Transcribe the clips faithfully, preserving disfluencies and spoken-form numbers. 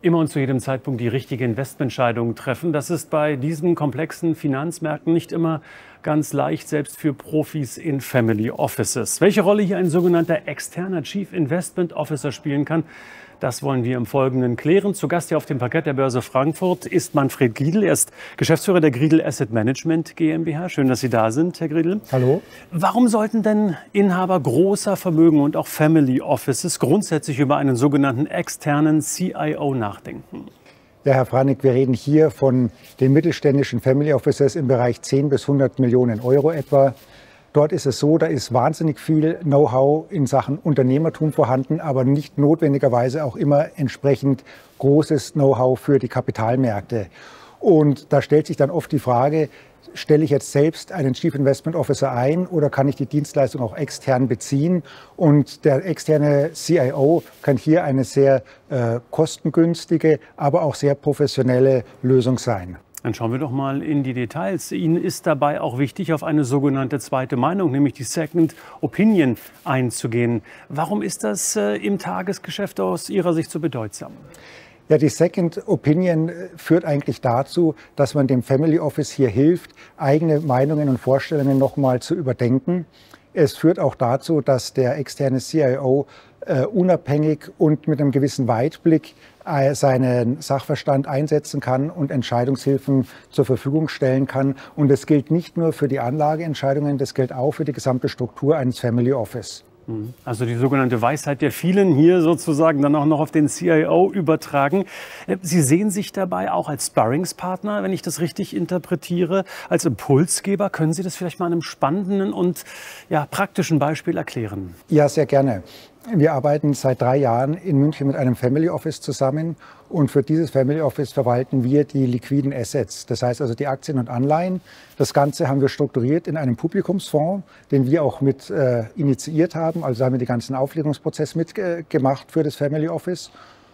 Immer und zu jedem Zeitpunkt die richtige Investmententscheidung treffen. Das ist bei diesen komplexen Finanzmärkten nicht immer ganz leicht, selbst für Profis in Family Offices. Welche Rolle hier ein sogenannter externer Chief Investment Officer spielen kann, das wollen wir im Folgenden klären. Zu Gast hier auf dem Parkett der Börse Frankfurt ist Manfred Griedl. Er ist Geschäftsführer der Griedl Asset Management GmbH. Schön, dass Sie da sind, Herr Griedl. Hallo. Warum sollten denn Inhaber großer Vermögen und auch Family Offices grundsätzlich über einen sogenannten externen C I O nachdenken? Ja, Herr Franek, wir reden hier von den mittelständischen Family Offices im Bereich zehn bis hundert Millionen Euro etwa. Dort ist es so, da ist wahnsinnig viel Know-how in Sachen Unternehmertum vorhanden, aber nicht notwendigerweise auch immer entsprechend großes Know-how für die Kapitalmärkte. Und da stellt sich dann oft die Frage, stelle ich jetzt selbst einen Chief Investment Officer ein oder kann ich die Dienstleistung auch extern beziehen? Und der externe C I O kann hier eine sehr äh, kostengünstige, aber auch sehr professionelle Lösung sein. Dann schauen wir doch mal in die Details. Ihnen ist dabei auch wichtig, auf eine sogenannte zweite Meinung, nämlich die Second Opinion, einzugehen. Warum ist das äh, im Tagesgeschäft aus Ihrer Sicht so bedeutsam? Ja, die Second Opinion führt eigentlich dazu, dass man dem Family Office hier hilft, eigene Meinungen und Vorstellungen nochmal zu überdenken. Es führt auch dazu, dass der externe C I O äh, unabhängig und mit einem gewissen Weitblick äh, seinen Sachverstand einsetzen kann und Entscheidungshilfen zur Verfügung stellen kann. Und das gilt nicht nur für die Anlageentscheidungen, das gilt auch für die gesamte Struktur eines Family Office. Also die sogenannte Weisheit der vielen hier sozusagen dann auch noch auf den C I O übertragen. Sie sehen sich dabei auch als Sparringspartner, wenn ich das richtig interpretiere, als Impulsgeber. Können Sie das vielleicht mal an einem spannenden und ja, praktischen Beispiel erklären? Ja, sehr gerne. Wir arbeiten seit drei Jahren in München mit einem Family Office zusammen und für dieses Family Office verwalten wir die liquiden Assets, das heißt also die Aktien und Anleihen. Das Ganze haben wir strukturiert in einem Publikumsfonds, den wir auch mit äh, initiiert haben, also haben wir den ganzen Auflegungsprozess mitgemacht für das Family Office.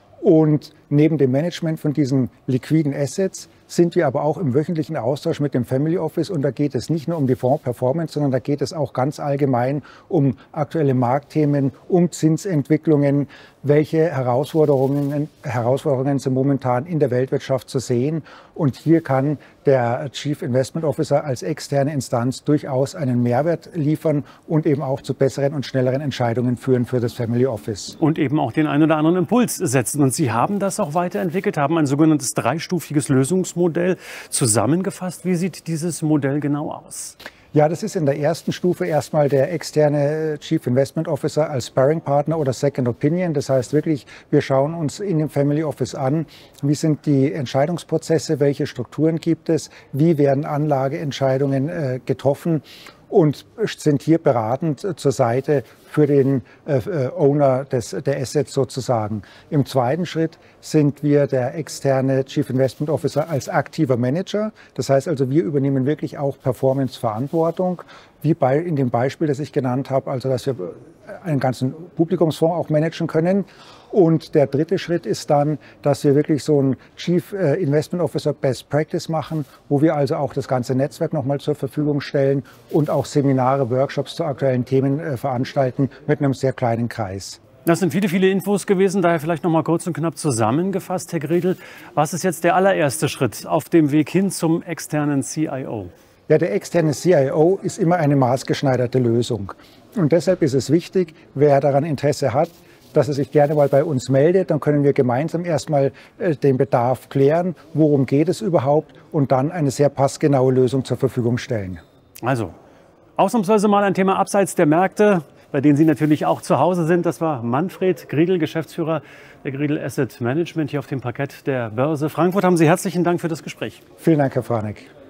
Und neben dem Management von diesen liquiden Assets sind wir aber auch im wöchentlichen Austausch mit dem Family Office. Und da geht es nicht nur um die Fonds-Performance, sondern da geht es auch ganz allgemein um aktuelle Marktthemen, um Zinsentwicklungen, welche Herausforderungen, Herausforderungen sind momentan in der Weltwirtschaft zu sehen. Und hier kann der Chief Investment Officer als externe Instanz durchaus einen Mehrwert liefern und eben auch zu besseren und schnelleren Entscheidungen führen für das Family Office. Und eben auch den einen oder anderen Impuls setzen. Und Sie haben das auch weiterentwickelt, haben ein sogenanntes dreistufiges Lösungsmodell zusammengefasst. Wie sieht dieses Modell genau aus? Ja, das ist in der ersten Stufe erstmal der externe Chief Investment Officer als Sparringpartner oder Second Opinion. Das heißt wirklich, wir schauen uns in dem Family Office an, wie sind die Entscheidungsprozesse, welche Strukturen gibt es, wie werden Anlageentscheidungen äh, getroffen und sind hier beratend zur Seite für den äh, Owner des, der Assets sozusagen. Im zweiten Schritt sind wir der externe Chief Investment Officer als aktiver Manager. Das heißt also, wir übernehmen wirklich auch Performance-Verantwortung, wie bei, in dem Beispiel, das ich genannt habe, also dass wir einen ganzen Publikumsfonds auch managen können. Und der dritte Schritt ist dann, dass wir wirklich so ein Chief Investment Officer Best Practice machen, wo wir also auch das ganze Netzwerk nochmal zur Verfügung stellen und auch Seminare, Workshops zu aktuellen Themen äh, veranstalten mit einem sehr kleinen Kreis. Das sind viele, viele Infos gewesen, daher vielleicht noch mal kurz und knapp zusammengefasst, Herr Griedl. Was ist jetzt der allererste Schritt auf dem Weg hin zum externen C I O? Ja, der externe C I O ist immer eine maßgeschneiderte Lösung. Und deshalb ist es wichtig, wer daran Interesse hat, dass er sich gerne mal bei uns meldet. Dann können wir gemeinsam erstmal äh, den Bedarf klären, worum geht es überhaupt und dann eine sehr passgenaue Lösung zur Verfügung stellen. Also, ausnahmsweise mal ein Thema abseits der Märkte, bei denen Sie natürlich auch zu Hause sind. Das war Manfred Griedl, Geschäftsführer der Griedl Asset Management hier auf dem Parkett der Börse Frankfurt. Haben Sie herzlichen Dank für das Gespräch. Vielen Dank, Herr Franek.